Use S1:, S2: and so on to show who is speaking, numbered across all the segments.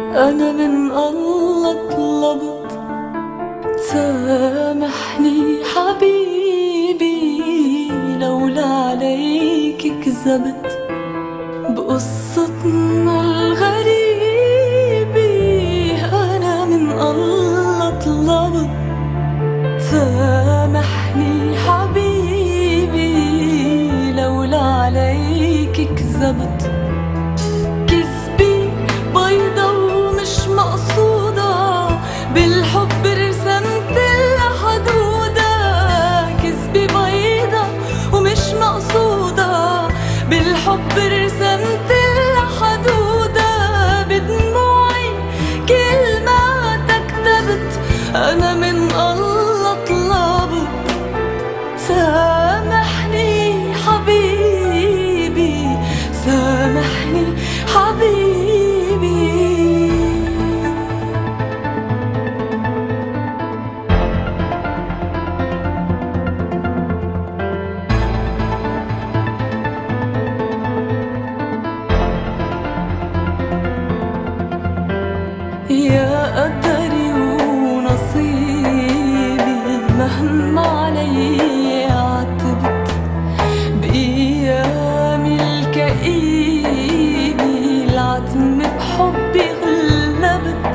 S1: أنا من الله طلبت سامحني حبيبي، لولا عليك كذبت بقصتنا الغريبة. أنا من الله طلبت سامحني حبيبي، لولا عليك كذبت. كذبي بيضة ومش مقصودة، بالحب رسمت لها حدودة. كذبي بيضة ومش مقصودة، بالحب رسمت لها حدودة. بدموعي كلماتك كتبت، أنا من الله طلبت سامحني حبيبي، سامحني حبيبي. يا قدري ونصيبي، مهما علي عتبت بأيامي الكئيبة، العتم بحبي غلبت.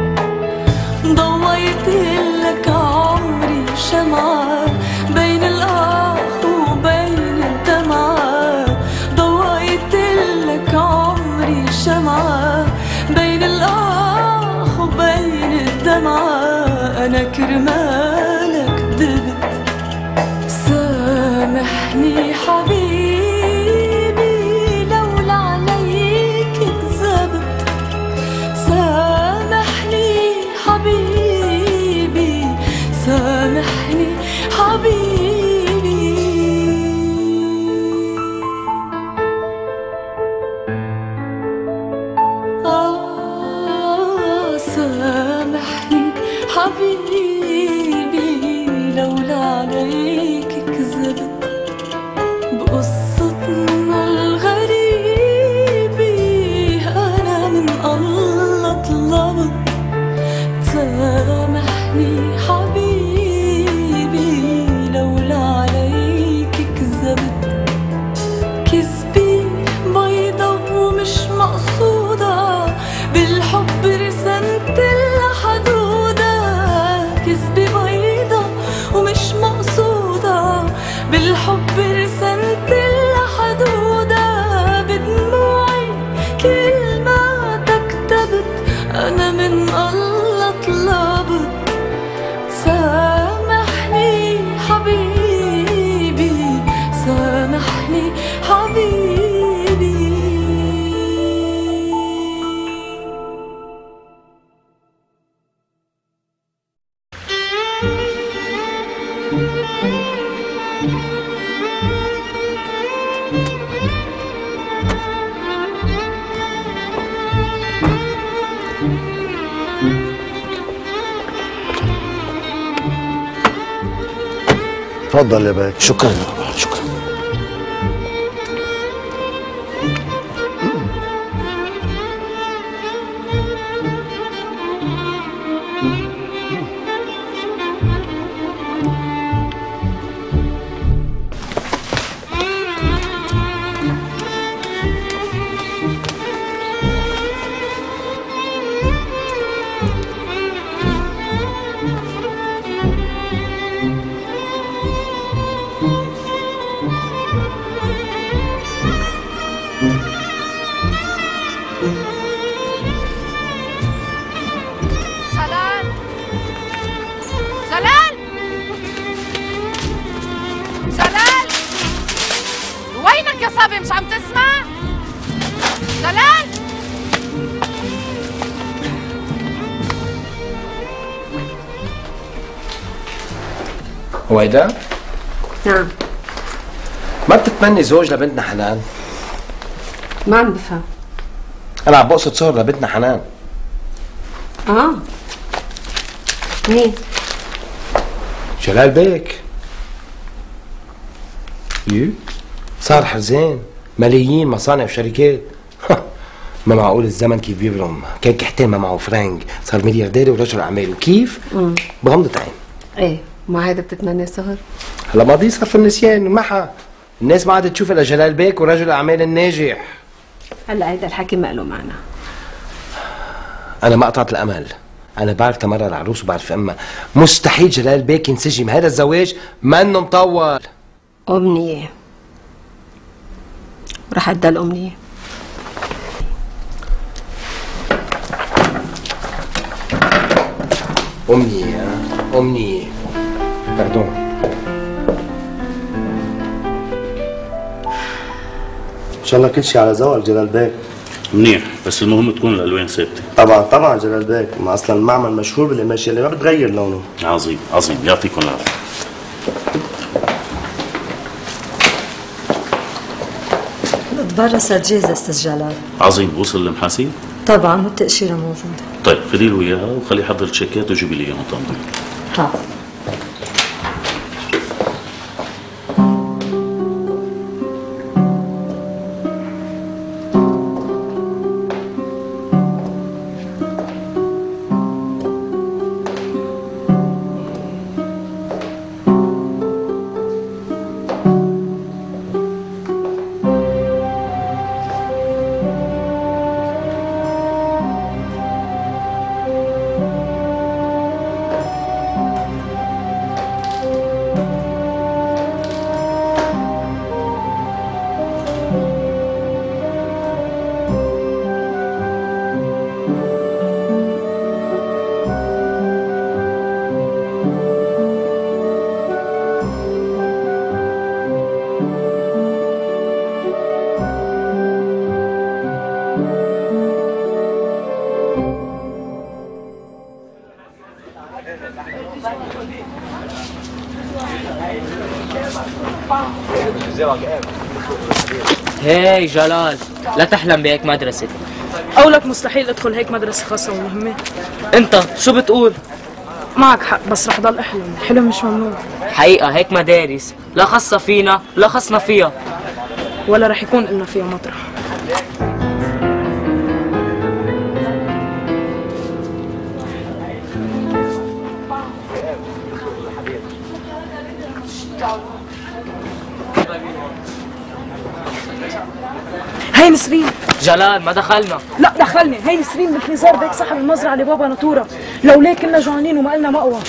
S1: ضويت لك عمري شمعة بين الآخ وبين الدمعة. ضويت لك عمري شمعة بين الآخ وبين الدمعة. أنا كرمالك دبت، سامحني حبيبي، لولا عليك كذبت. سامحني حبيبي، سامحني حبيبي. سامحني حبيبي، لولا عليك كذبت بقصتنا الغريبة. أنا من الله طلبت سامحني حبيبي، لولا عليك كذبت. كذبي بيضة ومش مقصودة، بالحب رسمت لها حدودة. كذبي بيضة ومش مقصودة، بالحب رسمت لها حدودة. بدموعي كلماتك كتبت، أنا من الله طلبت سامحني حبيبي، سامحني حبيبي.
S2: تفضل يا باك.
S3: شكرا شكرا.
S4: مش عم تسمع؟ جلال
S3: هويدا؟
S5: نعم.
S3: ما بتتمني زوج لبنتنا حنان؟
S5: ما عم بفهم.
S3: أنا عم بقصد صور لبنتنا حنان.
S5: مين؟
S3: جلال بيك. صار حرزين، ملايين، مصانع وشركات. ما معقول الزمن كيف بيبرم. كان كحتين ما معه فرانك صار ملياردير ورجل اعمال. وكيف؟ بغمضة عين.
S5: ايه ما هيدا بتتمنى سهر؟
S3: هلا ماضي صار في النسيان ومحا الناس ما عادت تشوف الا جلال بيك ورجل الاعمال الناجح.
S5: هلا هيدا الحكي ما له معنى.
S3: انا ما قطعت الامل. انا بعرف تمرر العروس وبعرف امها. مستحيل جلال بيك ينسجم. هذا الزواج منه مطول.
S5: امنيه رح تضل امنيه.
S3: امنيه امنيه. باردون.
S2: ان شاء الله كل شيء على ذوقك جلال بيك.
S6: منيح، بس المهم تكون الالوان ثابته.
S2: طبعا جلال بيك، ما اصلا المعمل مشهور بالقماش اللي ما بتغير لونه.
S6: عظيم عظيم، يعطيكم العافيه.
S7: برا صارت جاهزة استاذ جلال.
S6: عظيم، وصل المحاسيب؟
S7: طبعا والتأشيرة موجودة.
S6: طيب خذي له اياها وخليه يحضر التشيكات وجيبي لي اياهم طبعا.
S7: حاضر.
S8: هاي جلال، لا تحلم بهيك مدرسة.
S9: قولك مستحيل ادخل هيك مدرسة خاصة ومهمة.
S8: انت شو بتقول؟
S9: معك حق، بس رح ضل احلم، الحلم مش ممنوع.
S8: حقيقة هيك مدارس لا خاصة فينا لا خصنا فيها،
S9: ولا رح يكون لنا فيها مطرح. هاي نسرين.
S8: جلال ما دخلنا.
S9: لا دخلني. هاي نسرين بنت نزار بيك صاحب المزرعة اللي بابا نطورة. لولا كنا جوعانين وما قلنا مقوى.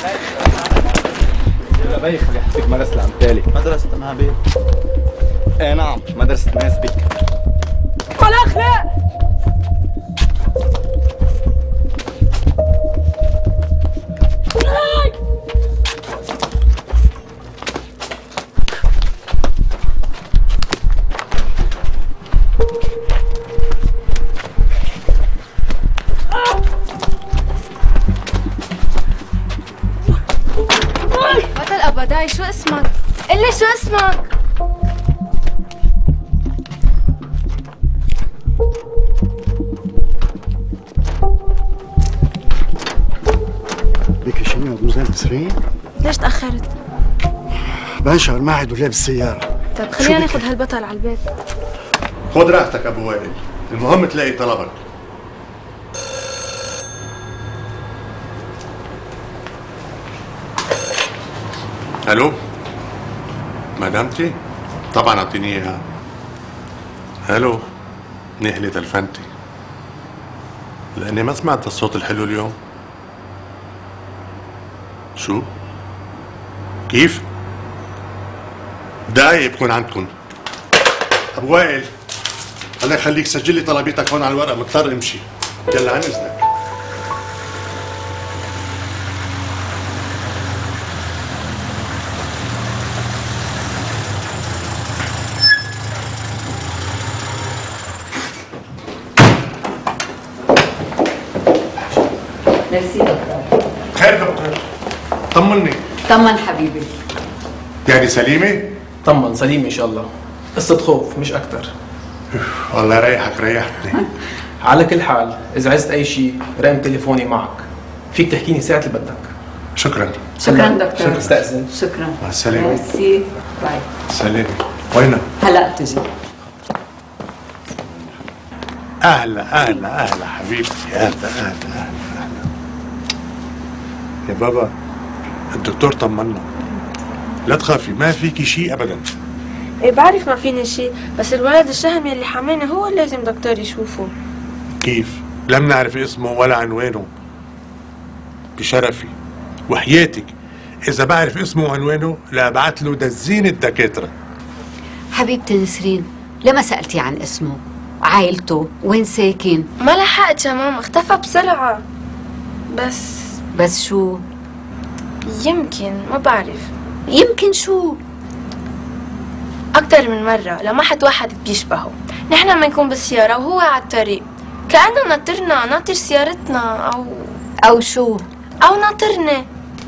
S10: يا بي خلي احكيك مدرسة العمتالي. مدرسة امها بيه. ايه نعم مدرسة ناس بك.
S9: ولا اخلاق.
S4: بداي شو اسمك؟ قلي شو اسمك؟
S2: بك شنو دوزان نسرين؟
S9: ليش تأخرت؟
S2: بنشر معي دولاب السيارة.
S9: طيب خلينا ناخذ هالبطل على البيت.
S11: خذ راحتك ابو وائل، المهم تلاقي طلبك. الو مدامتي؟ طبعا اعطيني اياها. الو منيح لي تلفنتي لاني ما سمعت الصوت الحلو اليوم. شو؟ كيف؟ دقايق بكون عندكم. ابو وائل الله يخليك سجل لي طلبيتك هون على الورقه، مضطر امشي. يلا عن اذنك.
S7: ميرسي دكتور.
S11: خير دكتور، طمني.
S7: طمن حبيبي.
S11: يعني سليمة؟
S10: طمن سليمة ان شاء الله، قصة خوف مش اكثر.
S11: والله يريحك ريحتني.
S10: على كل حال اذا عزت اي شيء رقم تليفوني معك، فيك تحكيني ساعة اللي بدك.
S11: شكرا.
S7: شكرا دكتور.
S10: شكرا استأذن.
S7: شكرا.
S11: مع السلامة.
S7: ميرسي. باي.
S11: سلامة. وينك؟
S7: هلا بتجي.
S11: اهلا اهلا اهلا حبيبتي، اهلا اهلا اهلا اهلا. يا بابا الدكتور طمنا، لا تخافي ما فيكي شيء ابدا.
S4: ايه بعرف ما فيني شيء، بس الولد الشهم يلي حماني هو اللي لازم دكتور يشوفه.
S11: كيف؟ لم نعرف اسمه ولا عنوانه. بشرفي وحياتك اذا بعرف اسمه وعنوانه لابعت له دزين الدكاتره.
S12: حبيبتي نسرين، لما سألتي عن اسمه عائلته وين ساكن؟
S4: ما لحقت يا ماما، اختفى بسرعة. بس
S12: شو؟
S4: يمكن ما بعرف.
S12: يمكن شو؟
S4: أكتر من مرة لمحت واحد بيشبهه، نحن بنكون بالسيارة وهو على الطريق، كأنه ناطر سيارتنا
S12: أو شو؟
S4: أو ناطرني.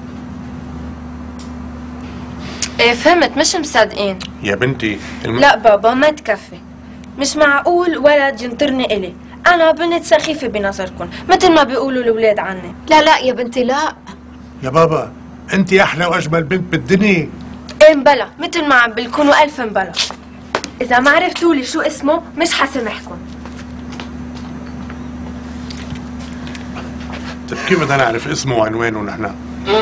S4: ايه فهمت، مش مصدقين.
S11: يا بنتي
S4: لا بابا ما تكفي، مش معقول ولد ينطرني إلي، أنا بنت سخيفة بنظركم مثل ما بيقولوا الأولاد عني.
S12: لا يا بنتي لا.
S11: يا بابا انت احلى واجمل بنت بالدنيا.
S4: ايه مبلا، مثل ما عم بلكونوا ألف مبلا. إذا ما عرفتولي شو اسمه مش حسامحكم.
S11: طيب كيف بدنا نعرف اسمه وعنوانه نحن؟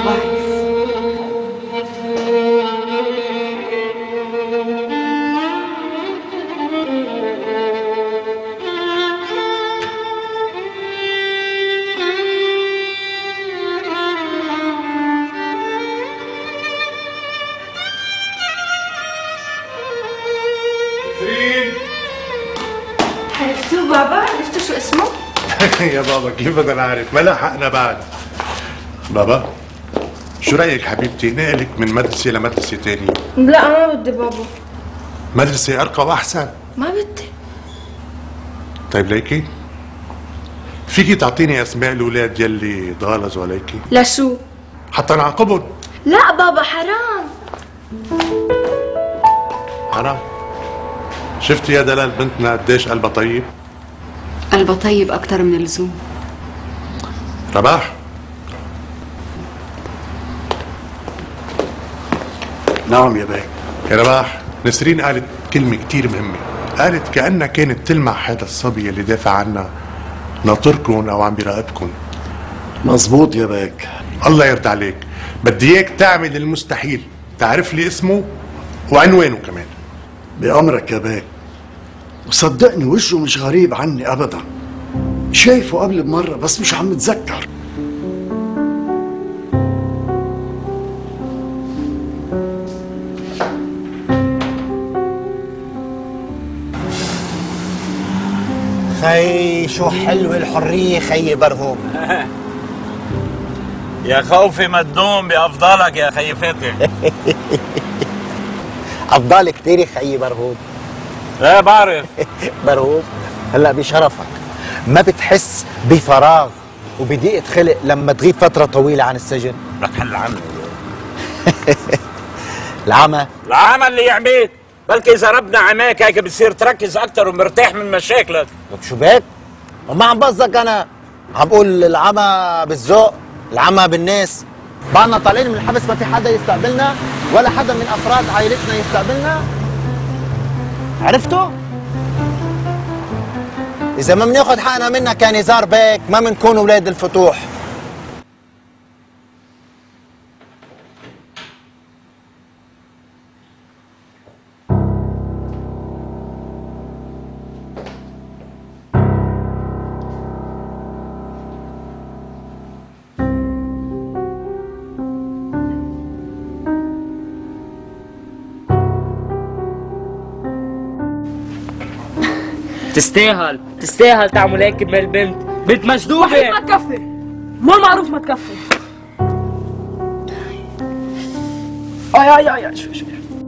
S4: عرفتوا بابا؟ عرفتوا شو اسمه؟
S11: يا بابا كيف بدنا نعرف؟ ما لحقنا بعد. بابا شو رايك حبيبتي نقلك من مدرسه لمدرسه ثانيه؟
S4: لا ما بدي بابا.
S11: مدرسه ارقى واحسن.
S4: ما بدي.
S11: طيب ليكي فيكي تعطيني اسماء الاولاد يلي ضالزوا عليكي؟
S4: لشو؟
S11: حتى نعاقبهم.
S4: لا بابا حرام.
S11: حرام؟ شفتي يا دلال بنتنا قديش قلبها طيب؟
S5: قلبها طيب أكتر من اللزوم.
S11: رباح
S13: نعم يا باي.
S11: يا رباح، نسرين قالت كلمة كتير مهمة، قالت كأنها كانت تلمح هذا الصبي اللي دافع عنا ناطركن أو عم بيراقبكن.
S13: مظبوط يا باك.
S11: الله يرضى عليك، بدي إياك تعمل المستحيل، تعرف لي اسمه وعنوانه كمان.
S13: بأمرك يا باك، وصدقني وجهه مش غريب عني أبدا، شايفه قبل بمرة بس مش عم بتذكر.
S14: خي شو حلوة الحرية خي برهوم.
S15: يا خوفي مدوم بأفضلك يا خي فاتح.
S14: أفضل كتير خي برهوم.
S15: لا بعرف.
S14: برهوم هلا بشرفك ما بتحس بفراغ وبضيقة خلق لما تغيب فترة طويلة عن السجن؟
S15: لك حل عني.
S14: العمى
S15: اللي يعميك، بلكي إذا ربنا عماك هيك بتصير تركز أكتر ومرتاح من مشاكلك.
S14: لك شو بك؟ وما عم بقصدك أنا، عم بقول العمى بالذوق، العمى بالناس. بعدنا طالعين من الحبس ما في حدا يستقبلنا ولا حدا من أفراد عائلتنا يستقبلنا. عرفتوا؟ إذا ما بناخد حقنا منك يا نزار بيك ما بنكون أولاد الفتوح.
S8: تستاهل تعمل هيك بمال البنت، بنت مجدوبة.
S9: وحيد ما تكفي، ما معروف ما تكفي. اي شوي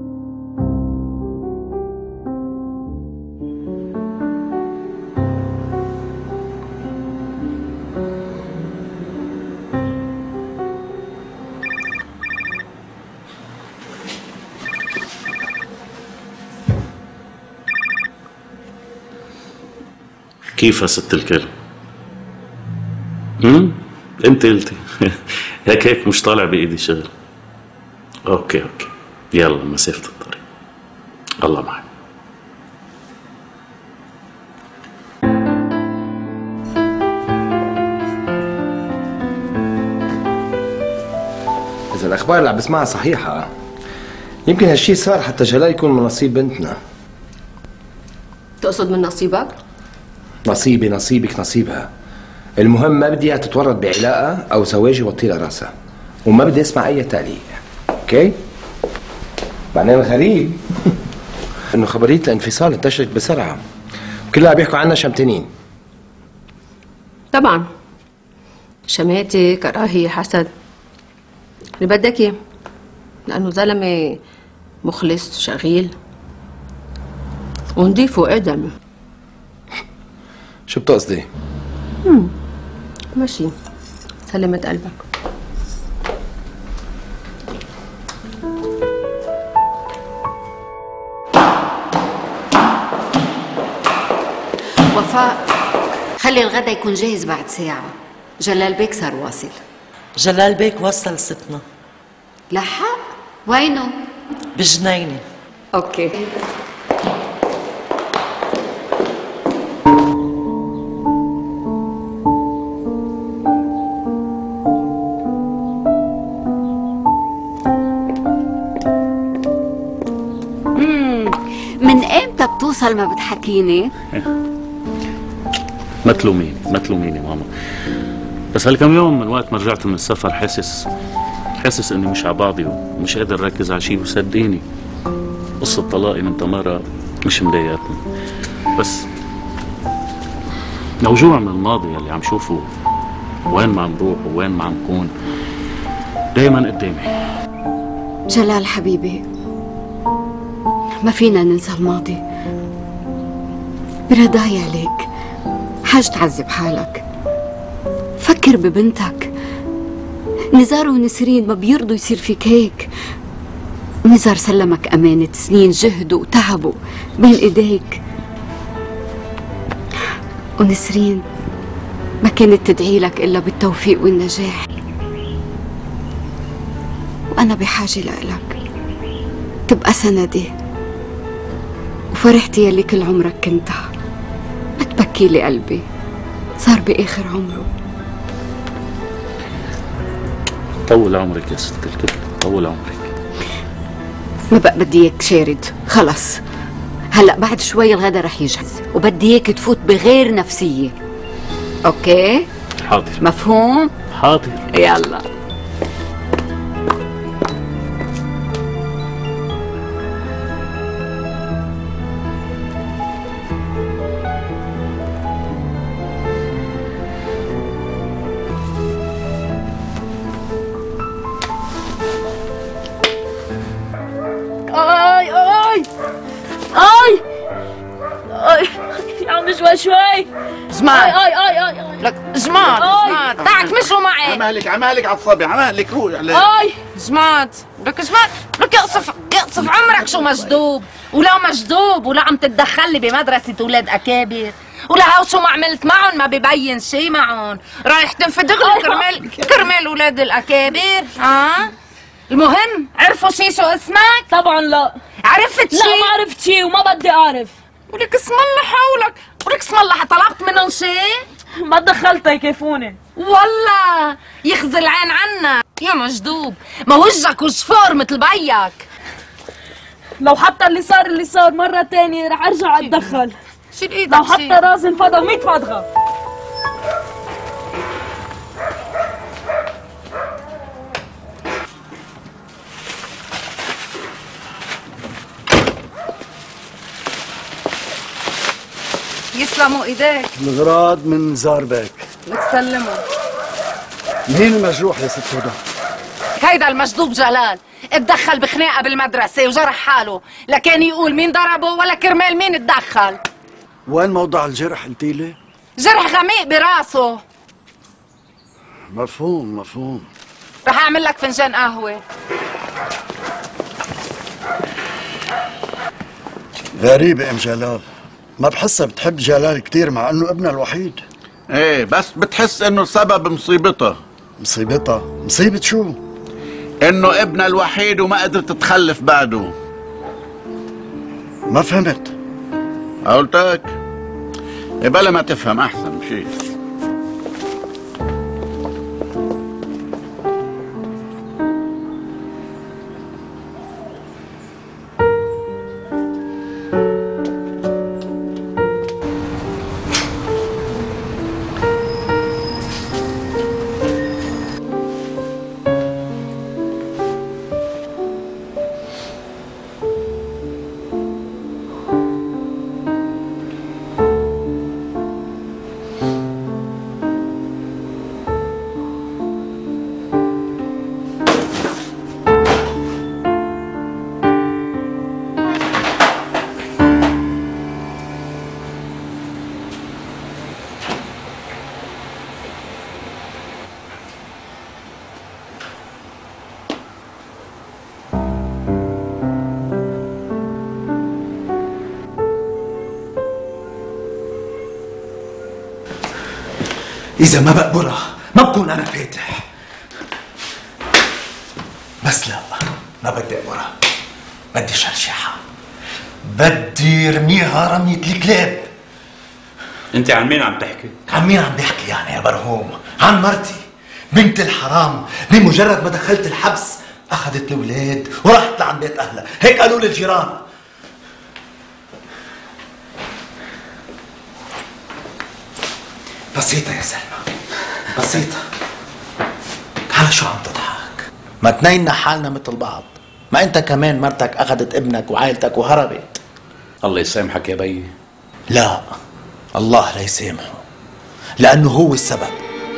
S6: كيف يا ست الكل؟ انت قلتي. هيك مش طالع بايدي شغل. اوكي يلا مسافة الطريق، الله معك.
S3: الاخبار اللي عم بسمعها صحيحه. يمكن هالشيء صار حتى جلال يكون من نصيب بنتنا.
S16: تقصد من نصيبك؟
S3: نصيبي، نصيبك، نصيبها. المهم ما بدي اياها تتورط بعلاقه او زواج يوطي لها راسها، وما بدي اسمع اي تعليق. اوكي؟ بعدين الغريب انه خبريه الانفصال انتشرت بسرعه، كلها بيحكوا عنها شمتانين.
S16: طبعا شماتة، كراهية، حسد، اللي بدك اياه، لأنه زلمة مخلص وشغيل ونضيف وقدم.
S3: شو بتقصدي؟
S16: ماشي، سلمت قلبك.
S12: وفاء، خلي الغدا يكون جاهز بعد ساعة. جلال بيك صار واصل.
S17: جلال بيك وصل ستنا.
S12: لحق؟ وينه؟
S17: بجنينة.
S12: اوكي. من امتى بتوصل ما بتحكيني؟
S6: ما تلوميني ماما، بس هالكم يوم من وقت ما رجعت من السفر حاسس اني مش على بعضي ومش قادر اركز على شيء. وصدقيني قصة طلاقي من تمارا مش مضايقتني، بس موجوع من الماضي اللي عم شوفه وين ما عم بروح وين ما عم كون دايما قدامي.
S12: جلال حبيبي، ما فينا ننسى الماضي. برضاي عليك، حاج تعذب حالك. فكر ببنتك. نزار ونسرين ما بيرضوا يصير فيك هيك. نزار سلمك أمانة سنين جهده وتعبه بين إيديك، ونسرين ما كانت تدعي لك إلا بالتوفيق والنجاح. وأنا بحاجة لإلك تبقى سندي وفرحتي يلي كل عمرك كنتها. ما تبكي لي قلبي، صار بآخر عمره.
S6: طول عمرك يا ست الكل، طول عمرك.
S12: ما بقى بدي اياك شارد، خلص. هلا بعد شوي الغدا رح يجهز وبدي اياك تفوت بغير نفسية. اوكي؟
S6: حاضر.
S12: مفهوم؟
S6: حاضر.
S12: يلا.
S9: يا عم شوي
S17: جمال.
S9: اي
S17: لك جمال
S9: تعك مشوا معي.
S14: عمالك عصبي، عمالك روح عليك.
S17: جماد لك يقصف عمرك. شو مجدوب ولا مجدوب ولا عم تتدخلي بمدرسة ولاد أكابر، ولا هاو شو ما عملت معهم ما ببين شي معهم. رايح تنفدغ لي كرمال ولاد الأكابر. المهم عرفوا شي شو اسمك؟
S9: طبعا لا.
S17: عرفت شي؟
S9: لا ما عرفت شي وما بدي أعرف.
S17: ولك اسم الله حولك، ولك اسم الله طلبت منهم شي؟
S9: ما تدخلت يكيفوني
S17: والله يخزي العين عنا يا مجدوب. ما وجهك وجه فور مثل بيك.
S9: لو حتى اللي صار مرة تانية رح ارجع اتدخل.
S17: شيل ايدك.
S9: لو حتى راسي انفضغ 100 فضغة.
S17: يسلموا ايديك.
S13: الغراض من زاربك.
S17: لك سلموا.
S13: مين المجروح يا ست هدى؟
S17: هيدا المجدوب جلال اتدخل بخناقه بالمدرسه وجرح حاله، لا كان يقول مين ضربه ولا كرمال مين اتدخل.
S13: وين موضع الجرح قلتي لي؟
S17: جرح غميق براسه.
S13: مفهوم.
S17: رح اعمل لك فنجان قهوه.
S13: غريبة ام جلال، ما بحسها بتحب جلال كتير مع انه ابنها الوحيد.
S14: ايه بس بتحس انه سبب مصيبتها.
S13: مصيبة شو؟
S14: انه ابنها الوحيد وما قدرت تخلف بعده.
S13: ما فهمت.
S14: قلتك بلا ما تفهم احسن شيء.
S13: إذا ما بقبرها ما بكون أنا فاتح. بس لا، ما بدي أقبرها، بدي شرشحها، بدي رميها رمية الكلاب.
S6: انت عن مين عم تحكي؟
S13: عن مين عم بحكي يعني يا برهوم؟ عن مرتي بنت الحرام. بمجرد ما دخلت الحبس أخذت الأولاد وراحت لعند بيت أهلها، هيك قالوا لي الجيران. بسيطة يا سلمى، بسيطة. على شو عم تضحك؟
S14: ما تنينا حالنا مثل بعض. ما انت كمان مرتك اخذت ابنك وعائلتك وهربت.
S6: الله يسامحك يا بيي.
S14: لا، الله لا يسامحه، لانه هو السبب.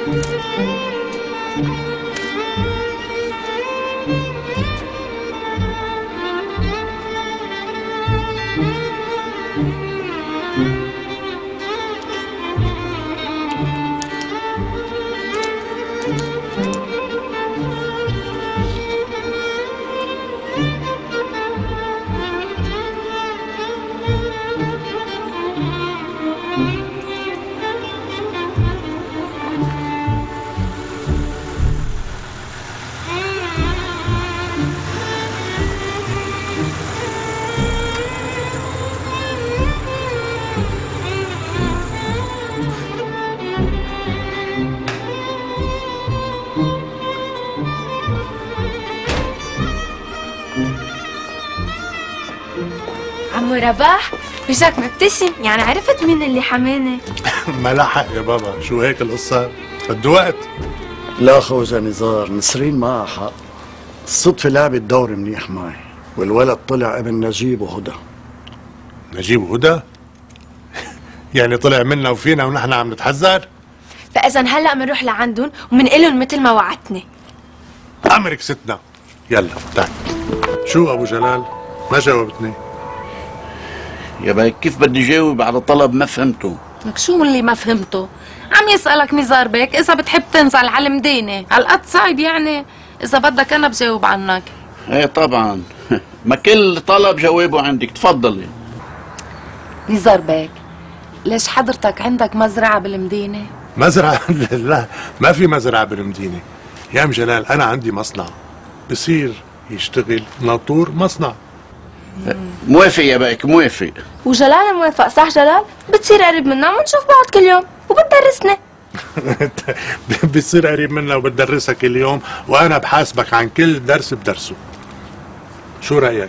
S4: عمو رباح وجهك مبتسم، يعني عرفت مين اللي حماني؟
S11: ما لحق يا بابا، شو هيك القصة؟ بده وقت.
S13: لا خوجة نزار، نسرين معها حق. الصدفة لعبت دور منيح معي، والولد طلع ابن نجيب وهدى.
S11: نجيب وهدى؟ يعني طلع منا وفينا ونحن عم نتحذر؟
S4: فإذا هلا بنروح لعندهم ومنقلهم مثل ما وعدتني.
S11: أمرك ستنا. يلا تعال. شو أبو جلال؟ ما جاوبتني.
S18: يا باي كيف بدي جاوب على طلب ما فهمته؟
S17: لك شو اللي ما فهمته؟ عم يسألك نزار بيك إذا بتحب تنزل على المدينة، هالقد صعب يعني؟ إذا بدك أنا بجاوب عنك.
S18: ايه طبعا، ما كل طلب جوابه عندك، تفضلي.
S17: نزار بيك، ليش حضرتك عندك مزرعة بالمدينة؟
S11: مزرعة؟ لا، ما في مزرعة بالمدينة. يا ام جلال أنا عندي مصنع بصير يشتغل ناطور مصنع.
S18: موافق يا بايك، موافق.
S4: وجلال موافق، صح جلال؟ بتصير قريب منا ونشوف بعض كل يوم وبتدرسنا.
S11: بتصير قريب منا وبتدرسك اليوم وأنا بحاسبك عن كل درس بدرسه. شو رأيك؟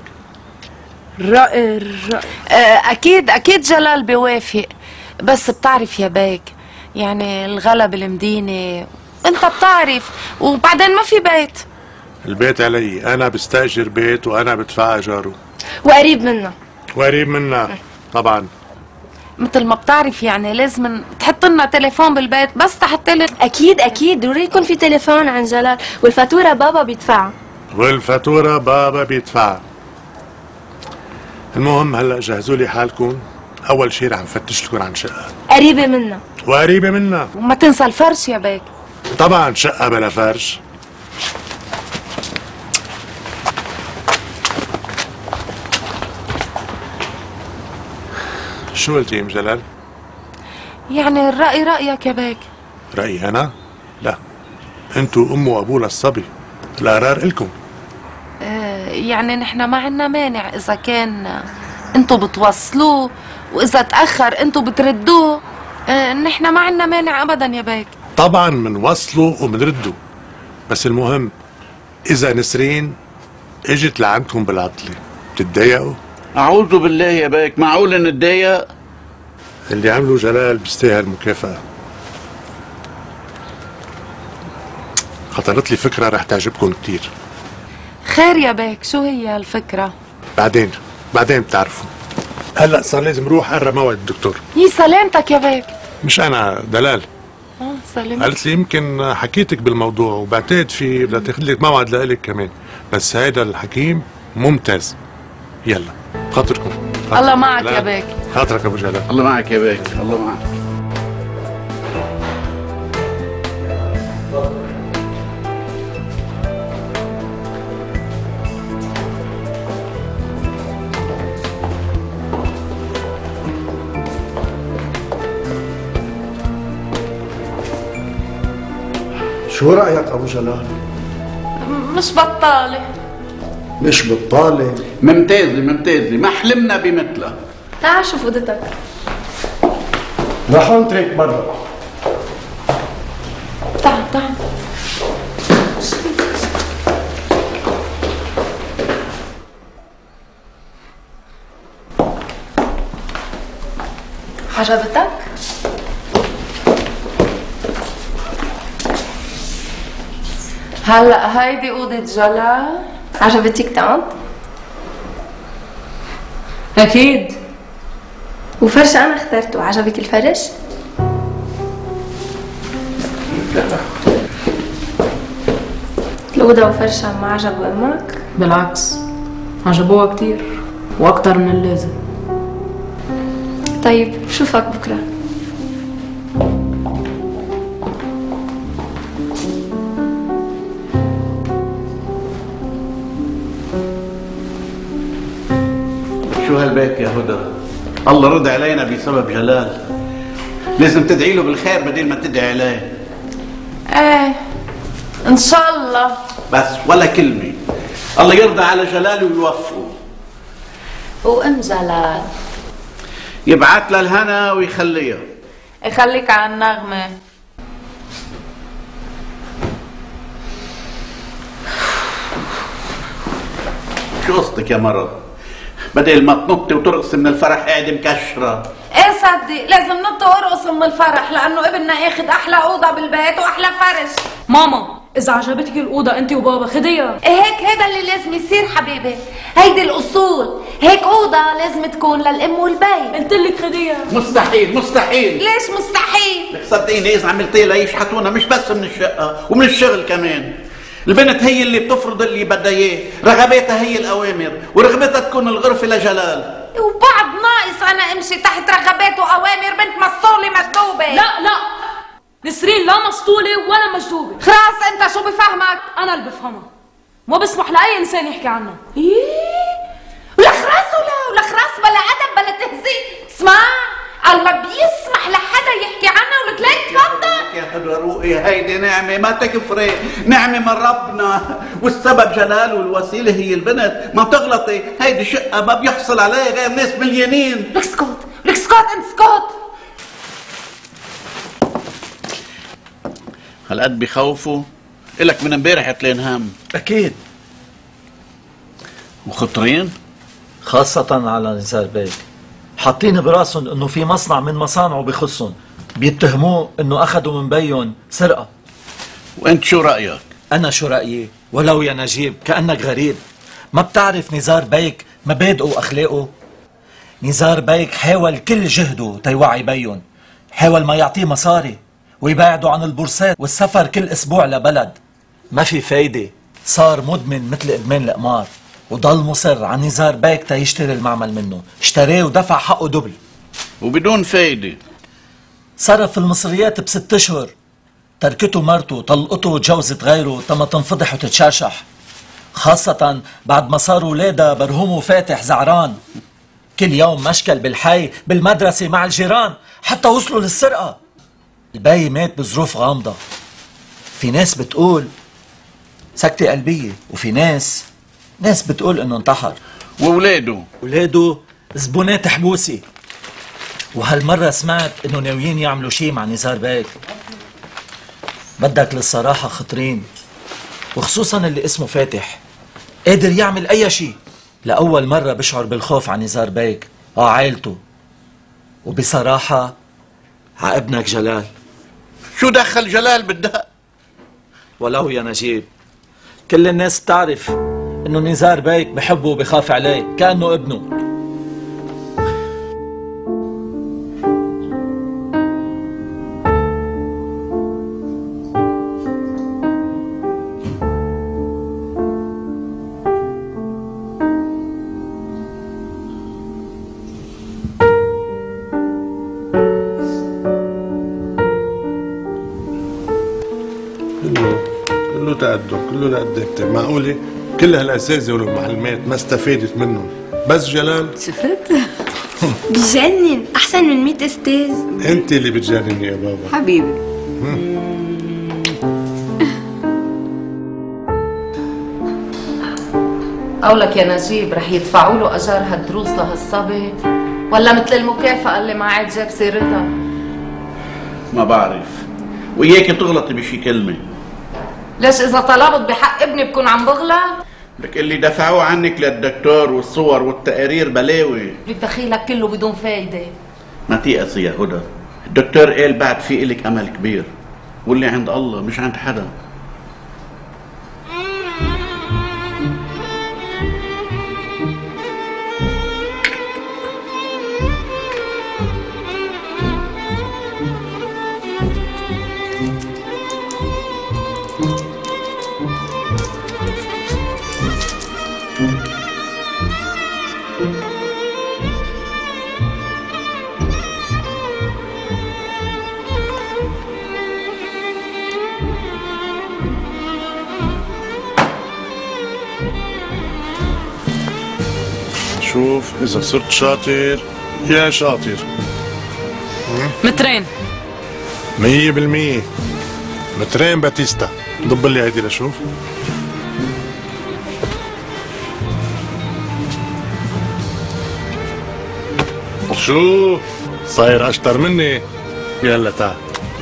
S17: أكيد جلال بيوافق، بس بتعرف يا بايك يعني الغلا بالمدينة أنت بتعرف، وبعدين ما في بيت.
S11: البيت علي، أنا بستأجر بيت وأنا بدفع أجاره.
S4: وقريب منا.
S11: وقريب منا طبعا.
S17: مثل ما بتعرف يعني لازم تحط لنا تليفون بالبيت بس تحط لك.
S4: أكيد ضروري يكون في تليفون عن جلال، والفاتورة بابا بيدفعها.
S11: والفاتورة بابا بيدفعها. المهم هلا جهزوا لي حالكم، أول شيء رح نفتش لكم عن شقة
S4: قريبة منا.
S11: وقريبة منا.
S17: وما تنسى الفرش يا باك.
S11: طبعا شقة بلا فرش. شو قلتي يا ام جلال؟
S17: يعني الرأي رأيك يا باك.
S11: رأيي أنا؟ لا، أنتوا أم وأبوه للصبي، القرار إلكم.
S17: يعني نحن ما عنا مانع إذا كان أنتوا بتوصلوه، وإذا تأخر أنتوا بتردوه، نحن ما عنا مانع أبدا يا باك.
S11: طبعا منوصله ومنرده، بس المهم إذا نسرين إجت لعندكم بالعطلة بتتضايقوا؟
S18: أعوذ بالله يا باك، معقول نتضايق؟
S11: اللي عمله جلال بيستاهل مكافأة. خطرت لي فكرة رح تعجبكم كتير.
S17: خير يا باك، شو هي الفكرة؟
S11: بعدين بتعرفوا. هلا صار لازم روح قرب موعد الدكتور.
S17: يي سلامتك يا باك.
S11: مش أنا، دلال.
S17: سلامتك.
S11: قالت لي يمكن حكيتك بالموضوع وبعتقد في بدها تاخذ لك موعد لإلك كمان، بس هيدا الحكيم ممتاز. يلا خاطركم.
S17: الله معك يا باك.
S11: خاطرك ابو جلال.
S18: الله معك يا باك، الله معك.
S13: شو رأيك أبو جلال؟
S17: مش بطالة.
S13: مش بطالة؟
S18: ممتازة ما حلمنا بمثلها.
S4: تعال شوف اوضتك.
S13: رح انترك برا.
S4: تعال عجبتك؟
S17: هلا هيدي اوضة جلال.
S4: عجبتك تانت؟
S17: اكيد.
S4: وفرش انا اخترته، عجبك الفرش؟ الأوضة وفرشها ما عجبوا امك؟
S16: بالعكس عجبوها كتير واكتر من اللازم.
S4: طيب بشوفك بكره.
S18: شو هالبيت يا هدى؟ الله رضي علينا بسبب جلال. لازم تدعي له بالخير بدل ما تدعي عليه.
S17: ايه ان شاء الله.
S18: بس ولا كلمة. الله يرضى على جلال ويوفقه.
S17: وام جلال
S18: يبعث لها الهنا ويخليها.
S17: يخليك على النغمة.
S18: شو قصدك يا مرة؟ بدل ما تنطي وترقصي من الفرح قاعدة مكشرة.
S17: ايه صدق لازم نط وارقص من الفرح لانه ابننا ياخد احلى اوضه بالبيت واحلى فرش.
S9: ماما اذا عجبتك الاوضه انت وبابا خديها.
S17: ايه هيك هذا اللي لازم يصير حبيبي. هيدي الاصول. هيك اوضه لازم تكون للام والبي.
S9: قلت لك خديها.
S18: مستحيل مستحيل.
S17: ليش مستحيل؟
S18: لك صدقيني اذا عملتي لها يشحتونا مش بس من الشقه ومن الشغل كمان. البنت هي اللي بتفرض اللي بدها اياه، رغباتها هي الاوامر ورغبتها تكون الغرفه لجلال.
S17: وبعد ناقص انا امشي تحت رغبات واوامر بنت مسطوله مجدوبه.
S9: لا نسرين لا مسطوله ولا مجدوبه.
S17: خلاص انت شو بفهمك؟
S9: انا اللي بفهمها. ما بسمح لاي انسان يحكي عنها.
S17: ولك راس ولك راس بلا ادب بلا تهزيء. اسمع قال ما بيسمح لحدا يحكي عنها ولك ليك تفضل.
S18: يا حلوة روقي هيدي نعمة ما تكفري، نعمة من ربنا، والسبب جلال والوسيلة هي البنت، ما تغلطي، هيدي شقة ما بيحصل عليها غير ناس مليانين.
S17: لك اسكت، لك اسكت انت اسكت.
S18: هالقد بخوفوا؟ إلك من امبارح تلين هم.
S14: أكيد.
S18: وخطرين؟
S14: خاصة على نزار بيك. حاطين براسهم انه في مصنع من مصانعه بخصهم، بيتهموه انه اخذوا من بيهم سرقة.
S18: وانت شو رأيك؟
S14: انا شو رأيي؟ ولو يا نجيب كأنك غريب. ما بتعرف نزار بيك مبادئه واخلاقه؟ نزار بيك حاول كل جهده تيوعي بيهم، حاول ما يعطيه مصاري ويبعدوا عن البورصات والسفر كل اسبوع لبلد. ما في فايدة، صار مدمن مثل ادمان القمار، وضل مصر على نزار بيك تيشتري المعمل منه، اشتراه ودفع حقه دبل
S18: وبدون فايدة.
S14: صرف المصريات ب6 اشهر، تركته مرته طلقته وتجوزت غيره تما تنفضح وتتشرشح، خاصة بعد ما صاروا ولادها برهوم وفاتح زعران، كل يوم مشكل بالحي بالمدرسة مع الجيران حتى وصلوا للسرقة. البي مات بظروف غامضة، في ناس بتقول سكتة قلبية، وفي ناس بتقول انه انتحر. وولاده زبونات حبوسي. وهالمرة سمعت انه ناويين يعملوا شيء مع نزار بيك. بدك للصراحة خطرين، وخصوصا اللي اسمه فاتح قادر يعمل اي شيء. لأول مرة بشعر بالخوف عن نزار بيك عائلته، وبصراحة ع ابنك جلال.
S18: شو دخل جلال بالدق؟
S14: ولو يا نجيب كل الناس بتعرف انه نزار بيك بحبه وبخاف عليه كأنه ابنه.
S11: كله تقدم، كله لقدامتك، معقولة كل هالاساتذة والمعلمات ما استفادت منهم، بس جلال
S4: شفت؟ بجنن، احسن من 100 استاذ.
S11: انت اللي بتجنني يا بابا
S12: حبيبي.
S17: قولك يا نجيب رح يدفعوا له اجار هالدروس لهالصبي ولا مثل المكافأة اللي ما عاد جاب سيرتها؟
S18: ما بعرف، وإياكي تغلطي بشي كلمة.
S17: ليش إذا طلبت بحق ابني بكون عم بغلط؟
S18: لك اللي دفعوه عنك للدكتور والصور والتقارير بلاوي.
S17: بدخيلك كله بدون فايدة.
S18: ما تيأسي يا هدى، الدكتور قال بعد في إلك أمل كبير، واللي عند الله مش عند حدا.
S11: شوف إذا صرت شاطر يا شاطر.
S16: مترين
S11: 100%. مترين باتيستا. ضب لي هيدي لشوف. شو صاير أشطر مني؟ يلا تعال.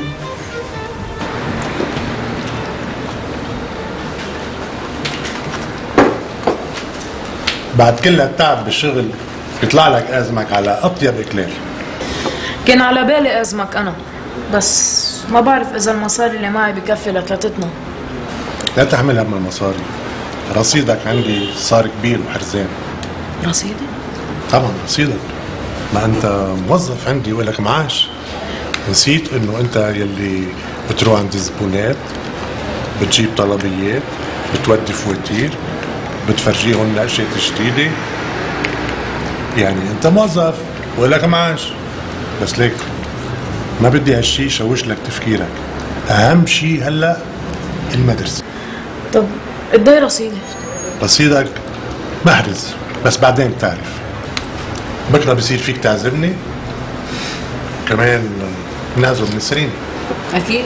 S11: بعد كل هالتعب بالشغل بيطلع لك ازمك على اطيب اكليل.
S16: كان على بالي ازمك انا، بس ما بعرف اذا المصاري اللي معي بكفي لثلاثتنا.
S11: لا تحمل هم المصاري، رصيدك عندي صار كبير وحرزان.
S16: رصيدي؟
S11: طبعا رصيدك، ما انت موظف عندي ولك معاش. نسيت انه انت يلي بتروح عند الزبونات، بتجيب طلبيات، بتودي فواتير، بتفرجيهم الاشياء جديده. يعني انت موظف ولك معاش، بس ليك ما بدي هالشي يشوش لك تفكيرك. اهم شيء هلا المدرسه.
S16: طب قد ايه رصيدي؟
S11: رصيدك محرز، بس بعدين بتعرف. بكره بصير فيك تعذبني كمان، نعزم نسرين.
S17: اكيد.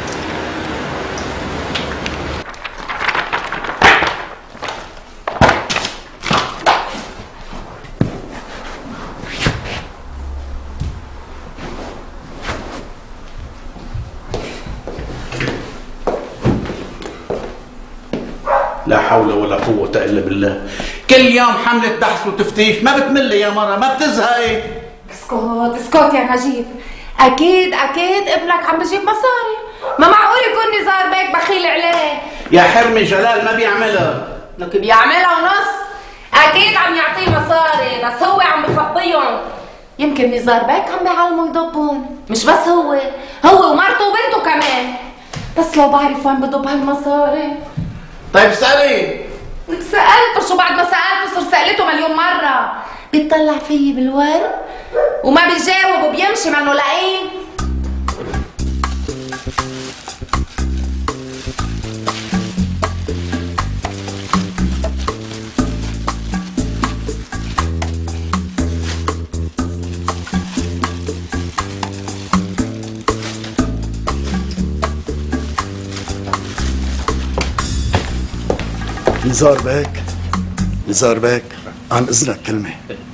S18: لا حول ولا قوة إلا بالله. كل يوم حملة بحث وتفتيش، ما بتملي يا مرة، ما بتزهقي.
S17: اسكت اسكت يا نجيب، أكيد ابنك عم بجيب مصاري، ما معقول يكون نزار بيك بخيل عليه.
S18: يا حرمي جلال ما بيعملها.
S17: لك بيعملها ونص، أكيد عم يعطيه مصاري، بس هو عم بخبيهم. يمكن نزار بيك عم بيعلمه يضبهم، مش بس هو ومرته وبنته كمان. بس لو بعرف وين بضب هالمصاري.
S18: طيب اسألي.
S17: لك سألته، شو بعد ما سألته صر سألته مليون مرة. بيطلع فيي بالورق وما بيجاوب وبيمشي منه لئيم.
S13: نزار بيك عن اذنك كلمه.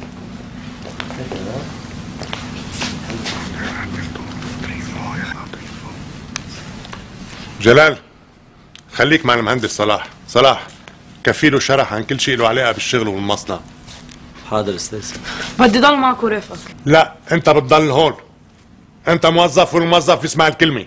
S11: جلال خليك مع المهندس صلاح كفيله شرح عن كل شيء له علاقه بالشغل والمصنع.
S19: حاضر استاذ.
S16: بدي ضل معك ورافقك.
S11: لا انت بتضل هون، انت موظف والموظف يسمع الكلمه.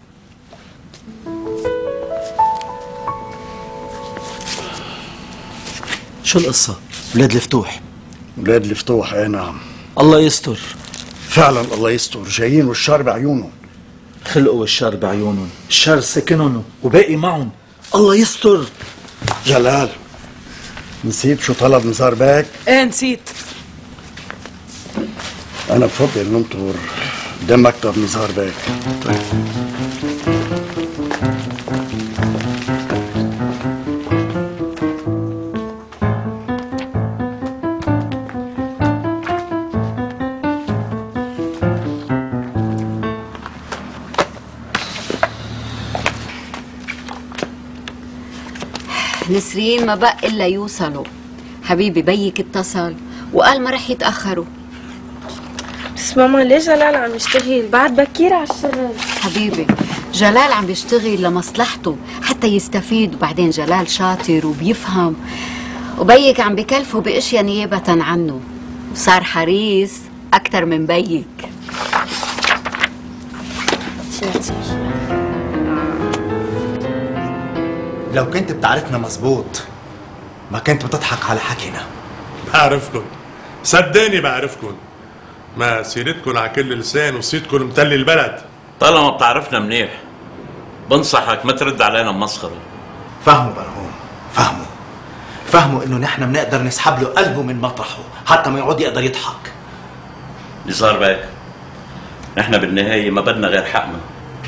S19: شو القصة؟ ولاد الفتوح.
S13: ولاد الفتوح، اي نعم.
S19: الله يستر.
S13: فعلا الله يستر، جايين والشر بعيونهم.
S19: خلقوا الشر بعيونهم، الشر سكنهم وباقي معهم. الله يستر.
S13: جلال، نسيت شو طلب نزار بيك؟
S16: ايه نسيت.
S13: انا بفضل ننطر قدام مكتب نزار بيك. طيب.
S12: نسرين ما بقى إلا يوصلوا، حبيبي بيك اتصل وقال ما رح يتأخروا.
S4: بس ماما ليه جلال عم يشتغل؟ بعد بكير على الشغل.
S12: حبيبي جلال عم بيشتغل لمصلحته حتى يستفيد، وبعدين جلال شاطر وبيفهم، وبيك عم بكلفه باشياء نيابة عنه، وصار حريص أكتر من بيك.
S13: لو كنت بتعرفنا مزبوط ما كنت بتضحك على حكينا.
S11: بعرفكن، صدقني بعرفكن، ما سيرتكن على كل لسان وصيتكن متلي البلد.
S6: طالما بتعرفنا منيح بنصحك ما ترد علينا بمسخرة.
S13: فهموا برهوم، فهموا انه نحن بنقدر نسحب له قلبه من مطرحه حتى ما يقعد يقدر يضحك.
S6: نزار بيك، نحن بالنهاية ما بدنا غير حقنا.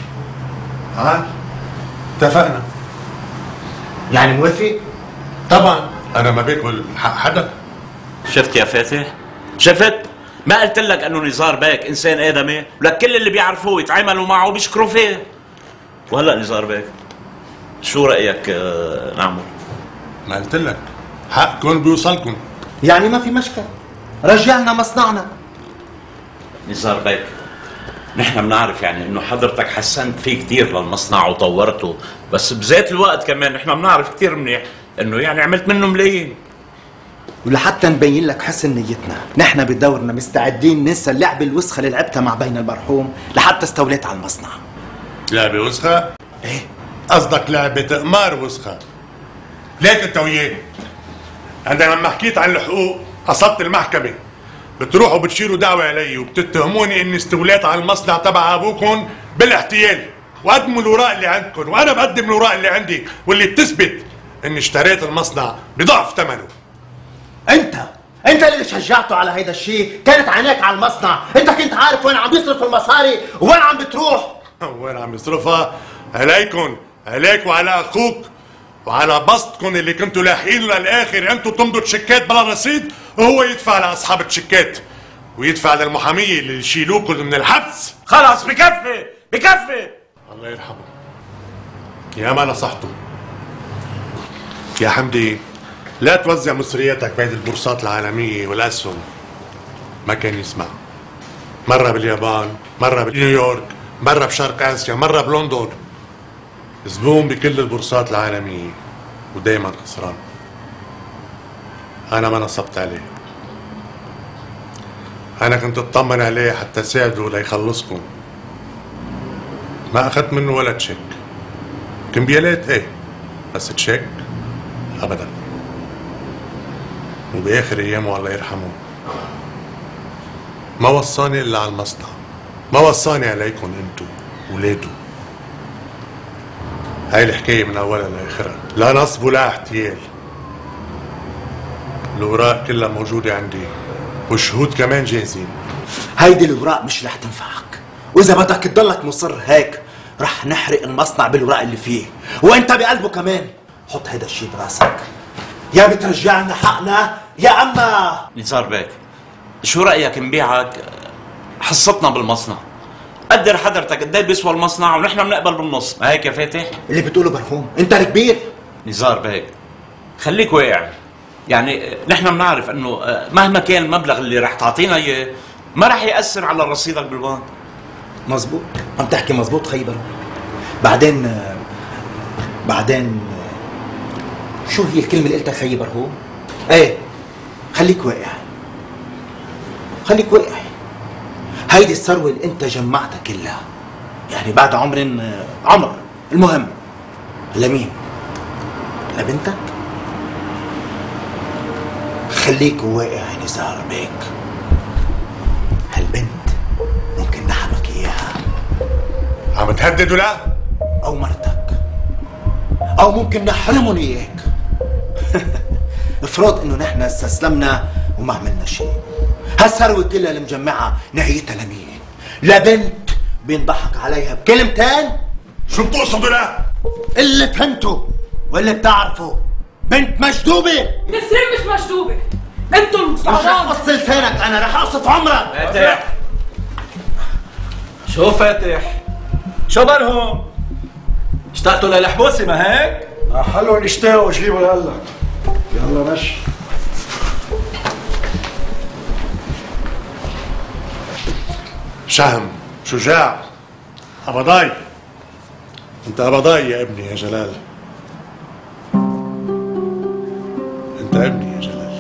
S11: اتفقنا.
S13: يعني موافق؟
S11: طبعا انا ما باكل حق حدا.
S6: شفت يا فاتح؟ شفت؟ ما قلت لك انه نزار بيك انسان ادمي؟ ولك كل اللي بيعرفوه يتعاملوا معه وبيشكروا فيه. وهلا نزار بيك شو رايك نعمل؟
S11: ما قلت لك حقكم بيوصلكم.
S13: يعني ما في مشكل، رجعنا مصنعنا.
S6: نزار بيك نحن بنعرف يعني انه حضرتك حسنت فيه كثير للمصنع وطورته، بس بذات الوقت كمان نحن بنعرف كثير منيح انه يعني عملت منه ملايين.
S13: ولحتى نبين لك حسن نيتنا، نحن بدورنا مستعدين ننسى اللعبه الوسخه اللي لعبتها مع بين المرحوم لحتى استوليت على المصنع.
S11: لعبه وسخه؟
S13: ايه
S11: قصدك لعبه قمار وسخه. ليك انت وياه عندما لما حكيت عن الحقوق قصدت المحكمه، بتروحوا بتشيلوا دعوه علي وبتتهموني اني استوليت على المصنع تبع ابوكم بالاحتيال، وقدموا الوراق اللي عندكم وانا بقدم الوراق اللي عندي واللي بتثبت اني اشتريت المصنع بضعف ثمنه.
S13: انت اللي شجعته على هيدا الشيء، كانت عينيك على المصنع، انت كنت عارف وين عم بيصرف المصاري وين عم بتروح.
S11: وين عم بيصرفها؟ عليكم، عليك وعلى اخوك وعلى بسطكم اللي كنتوا لاحقين للاخر، انتوا تمضوا تشيكات بلا رصيد وهو يدفع لاصحاب التشيكات ويدفع للمحاميه اللي يشيلوكم من الحبس.
S15: خلاص بكفي بكفي.
S11: الله يرحمه. يا ما نصحته يا حمدي، لا توزع مصرياتك بين البورصات العالميه والاسهم. ما كان يسمع. مره باليابان، مره بنيويورك، مره بشرق اسيا، مره بلندن. زبون بكل البورصات العالميه ودايما خسران. انا ما نصبت عليه، انا كنت اطمن عليه حتى ساعده ليخلصكم. ما اخذت منه ولا تشيك. كمبيالات ايه بس تشيك ابدا. وباخر ايامه الله يرحمه ما وصاني الا على المصنع، ما وصاني عليكم انتو ولاده. هاي الحكايه من اولها لاخرها، لا نصب ولا احتيال. الاوراق كلها موجوده عندي والشهود كمان جاهزين.
S13: هيدي الاوراق مش رح تنفعك، واذا بدك تضلك مصر هيك رح نحرق المصنع بالاوراق اللي فيه، وانت بقلبه كمان. حط هيدا الشيء براسك، يا بترجعنا حقنا يا اما.
S6: نزار بيك شو رايك نبيعك حصتنا بالمصنع؟ قدر حضرتك قد ايه بيسوى المصنع ونحن بنقبل بالنص، ما هيك يا فاتح؟
S13: اللي بتقوله برهوم، انت الكبير.
S6: نزار بيك خليك واقعي، يعني نحن بنعرف انه مهما كان المبلغ اللي رح تعطينا اياه ما رح ياثر على رصيدك بالبنك.
S13: مزبوط، عم تحكي مزبوط خيبر. بعدين شو هي الكلمة اللي قلتها خيبر هو؟ ايه خليك واقع، خليك واقع. هيدي الثروة اللي انت جمعتها كلها يعني بعد عمر المهم لمين؟ لبنتك؟ خليك واقع يا نزار بيك. هالبنت ممكن نحرمك اياها.
S11: عم تهدد ولا؟
S13: او مرتك، او ممكن نحرمهم اياك. افرض انه نحن استسلمنا وما عملنا شيء، هالثروة كلها اللي مجمعها نهايتها لمين؟ لبنت بينضحك عليها بكلمتين.
S11: شو بتقصد ولا؟
S13: اللي فهمته واللي بتعرفه بنت مجدوبة.
S9: نسرين مش مجدوبة، انتوا المستعجلين.
S13: مش رح اقص لسانك، انا رح اقصف عمرك.
S19: فاتح شو فاتح؟ شو برهم؟ اشتقتوا للحبوسي ما هيك؟
S20: حلو اللي اشتاقوا جيبوا هلا. يلا مشي.
S11: شهم شجاع قبضاي. انت قبضاي يا ابني يا جلال، انت ابني يا جلال.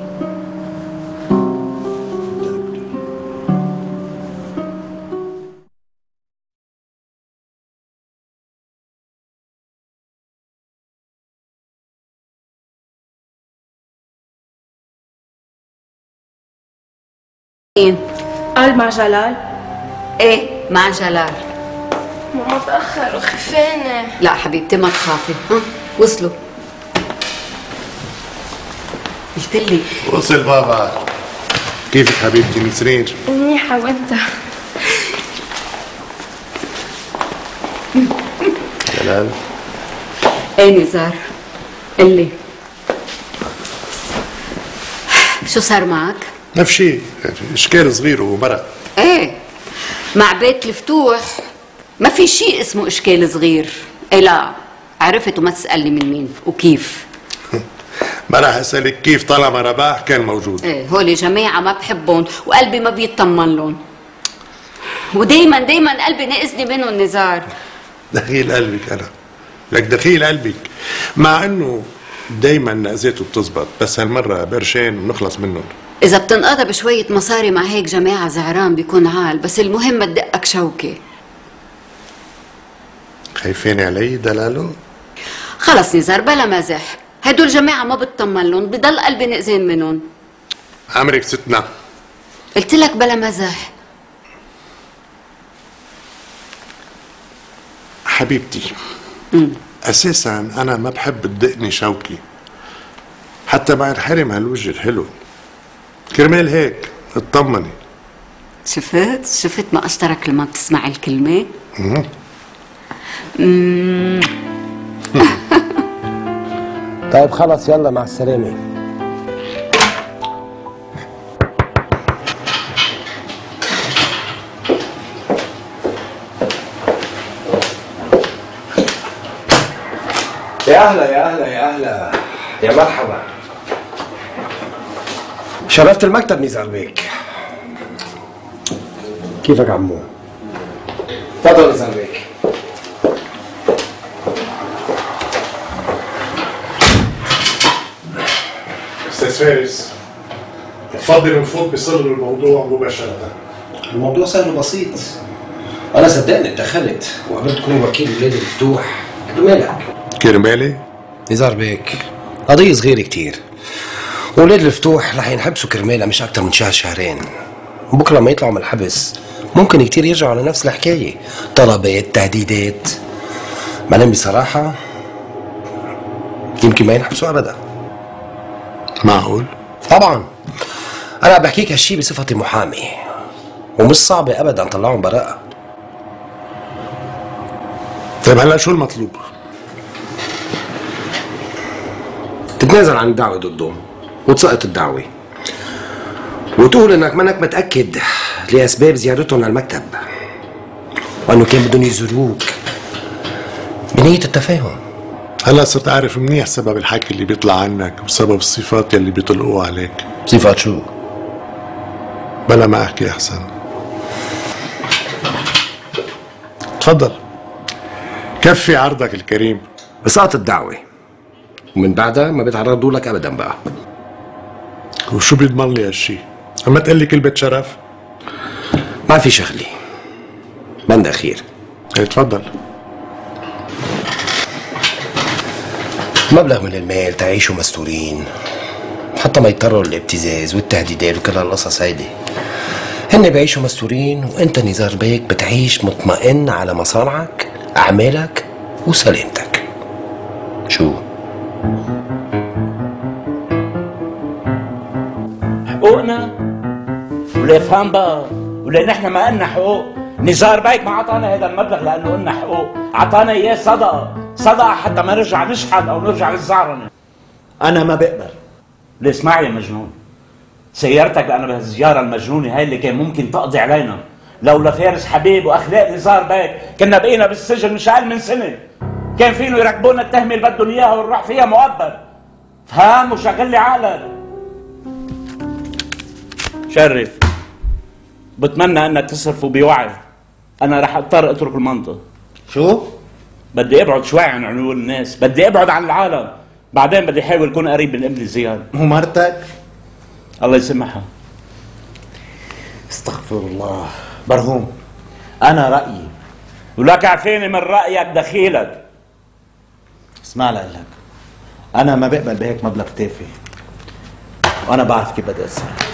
S4: قال مع جلال؟
S12: ايه مع جلال.
S4: ماما تأخر وخفانة.
S12: لا حبيبتي ما تخافي، ها وصلوا. قلت لي
S11: وصل بابا. كيفك حبيبتي نسرين؟
S4: منيحة وانت؟
S11: جلال.
S12: ايه نزار قل لي شو صار معك؟
S11: نفس شيء، اشكال صغير ومرق.
S12: ايه مع بيت الفتوح ما في شيء اسمه اشكال صغير. ايه لا عرفت وما تسألني من مين وكيف.
S11: ما راح اسألك كيف طالما رباح كان موجود.
S12: ايه هولي جماعة ما بحبهم وقلبي ما بيطمن لهم، ودايما دايما قلبي ناقصني منهم نزار.
S11: دخيل قلبك انا، لك دخيل قلبك، مع انه دايما نقزاته بتزبط، بس هالمرة بقرشين ونخلص منهم.
S12: إذا بتنقضى بشوية مصاري مع هيك جماعة زعران بيكون عال، بس المهم ما تدقك شوكة.
S11: خايفين علي دلالو؟
S12: خلص نزار بلا مزح، هدول جماعة ما بتطمن لهم، بضل قلبي نقزان منهم.
S11: عمرك ستنا.
S12: قلت لك بلا مزح.
S11: حبيبتي اساسا انا ما بحب تدقني شوكي، حتى مع انحرم هالوجه الحلو. كرمال هيك اطمني.
S12: شفت ما اشترك لما بتسمع الكلمة؟
S3: طيب خلص يلا مع السلامة. يا أهلا يا أهلا يا أهلا يا مرحبا. شرفت المكتب نزار بيك. كيفك عمو؟ تفضل نزار بيك.
S11: استاذ فارس، بفضل نفوت بصلب الموضوع مباشرة.
S3: الموضوع سهل وبسيط. أنا صدقني اتدخلت وقبلت تكون وكيل ولاد الفتوح. كرمالك.
S11: كرمالي؟
S3: نزار بيك قضية صغيرة كتير، ولاد الفتوح رح ينحبسوا كرمالها مش أكتر من شهر شهرين. بكرة ما يطلعوا من الحبس ممكن كتير يرجعوا على نفس الحكاية، طلبات تهديدات. بعدين بصراحة يمكن ما ينحبسوا أبدا.
S11: معقول؟
S3: طبعا أنا بحكيك هالشي بصفتي محامي، ومش صعبة أبدا طلعهم براءة.
S11: طيب هلا شو المطلوب؟
S3: تتنازل عن الدعوة ضدهم وتسقط الدعوة، وتقول انك منك متأكد لأسباب زيارتهم للمكتب، وانه كان بدهم يزوروك بنية التفاهم.
S11: هلا صرت اعرف منيح سبب الحكي اللي بيطلع عنك وسبب الصفات يلي بيطلقوها عليك.
S3: صفات شو؟
S11: بلا ما احكي احسن. تفضل كفي عرضك الكريم.
S3: بسقط الدعوة ومن بعدها ما بيتعرضوا لك ابدا بقى.
S11: وشو بيضمن لي هالشي؟ اما تقول لي كلمة شرف؟
S3: ما في شغلي، بند اخير.
S11: ايه تفضل.
S3: مبلغ من المال تعيشوا مستورين حتى ما يضطروا للابتزاز والتهديدات وكل هالقصص هيدي. هن بيعيشوا مستورين وانت نزار بيك بتعيش مطمئن على مصانعك، اعمالك وسلامتك. شو؟
S15: حقوقنا ولا افهم بقى، ولا نحن ما قلنا حقوق. نزار بيك ما عطانا هذا المبلغ لانه قلنا حقوق، عطانا اياه صدقه حتى ما نرجع نشحن او نرجع للزعرنه.
S14: انا ما بقبل.
S15: ليه اسمع يا مجنون، سيارتك لانه بهالزياره المجنونه هاي اللي كان ممكن تقضي علينا. لولا فارس حبيب واخلاق نزار بيك كنا بقينا بالسجن مش اقل من سنه. كان فينه يركبونا التهمه اللي بدهم اياها ونروح فيها مؤبد. فهم وشغل لي عقلك. شرف بتمنى انك تصرفه بوعي. انا رح اضطر اترك المنطقة.
S14: شو؟
S15: بدي ابعد شوي عن عيون الناس، بدي ابعد عن العالم، بعدين بدي احاول اكون قريب من ابني زياد.
S14: ومرتك؟
S15: الله يسمحها.
S14: استغفر الله. برهوم، انا رايي
S15: ولك عفيني من رايك دخيلك.
S14: اسمع لك، انا ما بقبل بهيك مبلغ تافه، وانا بعرف كيف بدي اتصرف.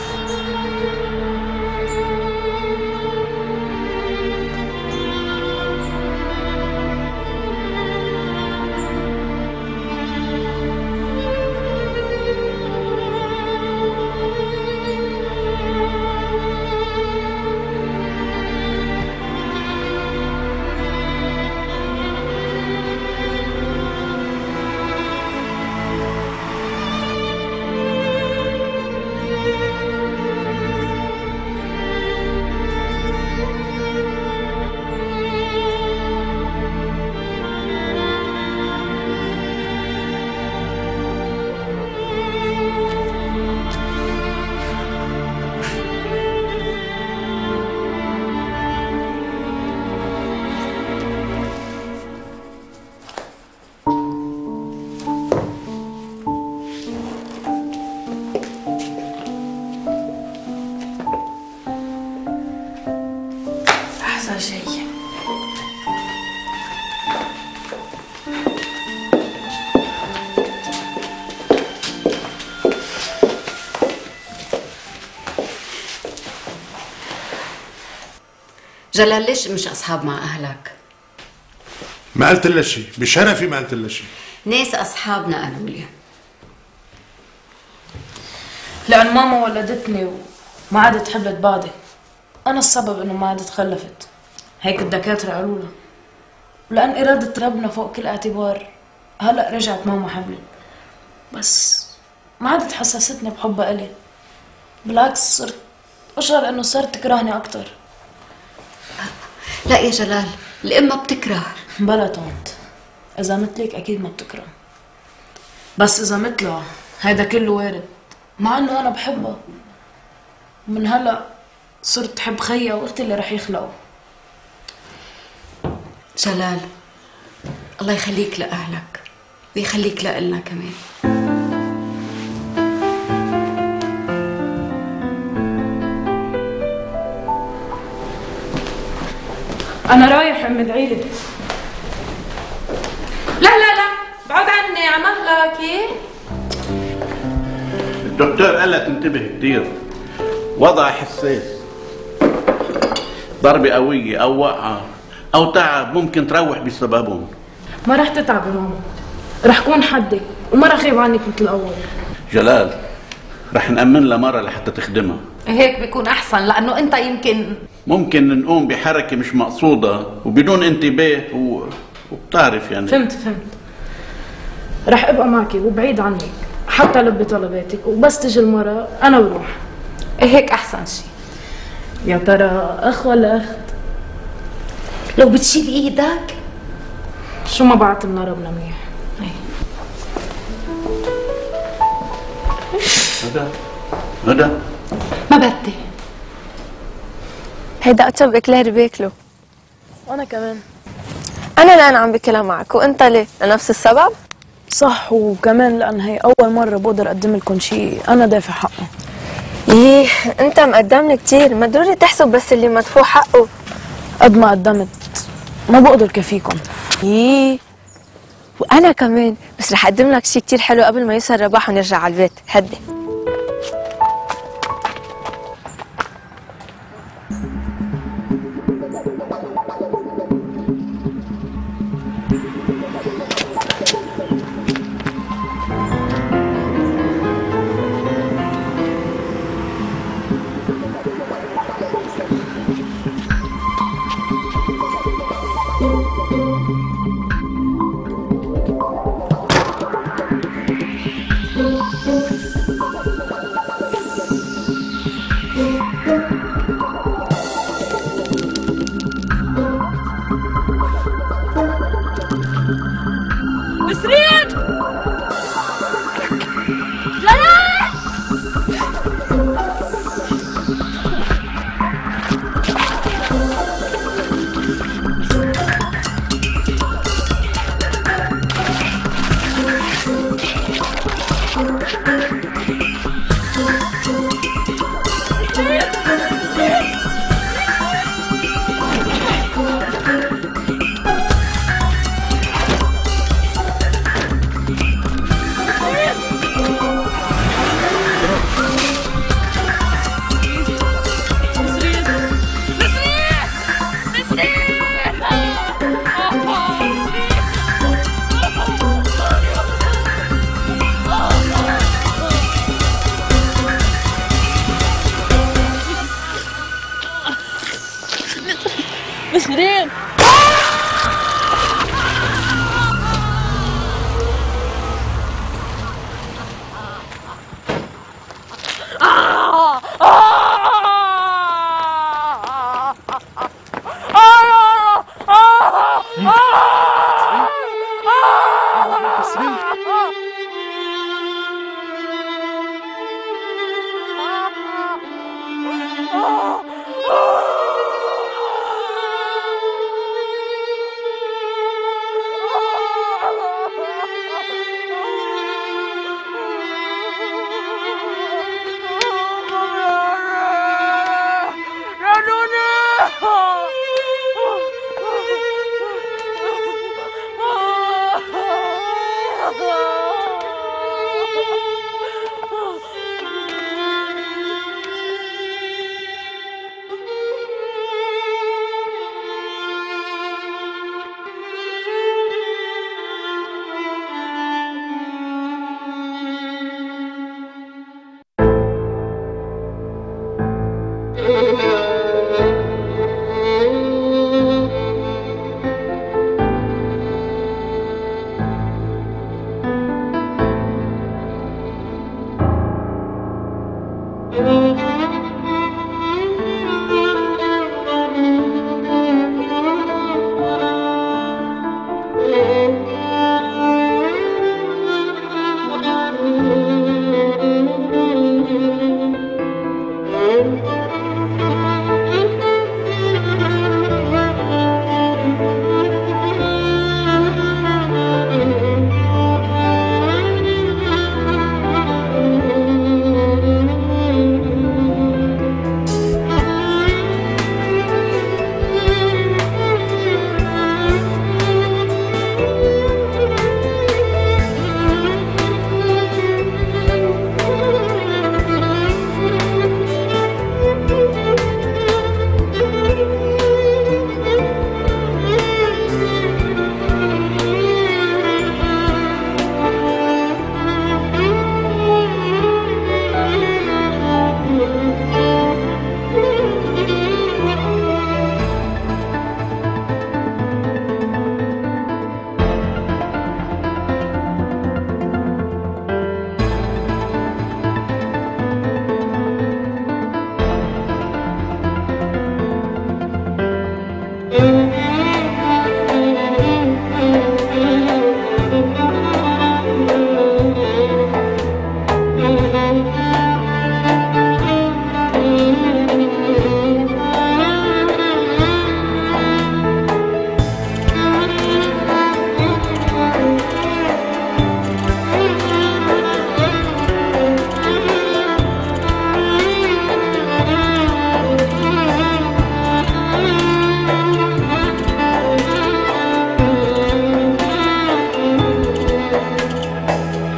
S12: جلال ليش مش أصحاب مع أهلك؟
S11: ما قلت لها شيء، بشرفي ما قلت لها شيء.
S12: ناس أصحابنا قالوا لي.
S16: لأن ماما ولدتني وما عادت حبلت بعضي. أنا السبب إنه ما عادت خلفت. هيك الدكاترة قالوا لها. ولأن إرادة ربنا فوق كل اعتبار هلأ رجعت ماما حبلت. بس ما عادت حسستني بحبها إلي. بالعكس صرت أشعر إنه صارت تكرهني أكتر.
S12: لا يا جلال، الأم ما بتكره.
S16: بلا طنط، إذا مثلك أكيد ما بتكره. بس إذا مثلها هيدا كله وارد، مع إنه أنا بحبها. من هلا صرت حب خيها وأختي اللي رح يخلقوا.
S12: جلال، الله يخليك لأهلك ويخليك لإلنا كمان.
S16: أنا رايح أم ادعيلي. لا لا لا، بعد عني عم أهلك.
S18: الدكتور قال لها تنتبه كثير، وضع حساس، ضربة قوية أو وقعة أو تعب ممكن تروح بسببهم.
S16: ما رح تتعبي ماما، رح كون حدك وما رح خيب عنك مثل الأول.
S18: جلال، رح نأمن لها مرة لحتى تخدمها.
S17: هيك بيكون أحسن، لأنه أنت
S18: ممكن نقوم بحركة مش مقصودة وبدون انتباه وبتعرف يعني.
S16: فهمت. رح أبقى معك وبعيد عنك حتى لبي طلباتك، وبس تجي المرة أنا بروح.
S17: هيك أحسن شيء.
S16: يا ترى أخ ولا أخت؟
S17: لو بتشيل إيدك
S16: شو ما بعت لنا ربنا منيح.
S18: هدى
S17: ما بدي.
S4: هيدا أطيب إكلير باكله.
S16: وأنا كمان.
S4: أنا لأن عم بكلها معك، وأنت ليه؟ لنفس السبب؟
S16: صح، وكمان لأن هي أول مرة بقدر أقدم لكم شيء أنا دافع حقه.
S4: إيه، أنت مقدم لي كتير، ما ضروري تحسب بس اللي مدفوع حقه.
S16: قد ما قدمت ما بقدر كفيكم.
S4: إيه، وأنا كمان، بس رح أقدم لك شيء كتير حلو قبل ما يوصل رباح ونرجع على البيت. هدي.
S1: نسرين! جلال!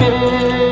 S20: العالم.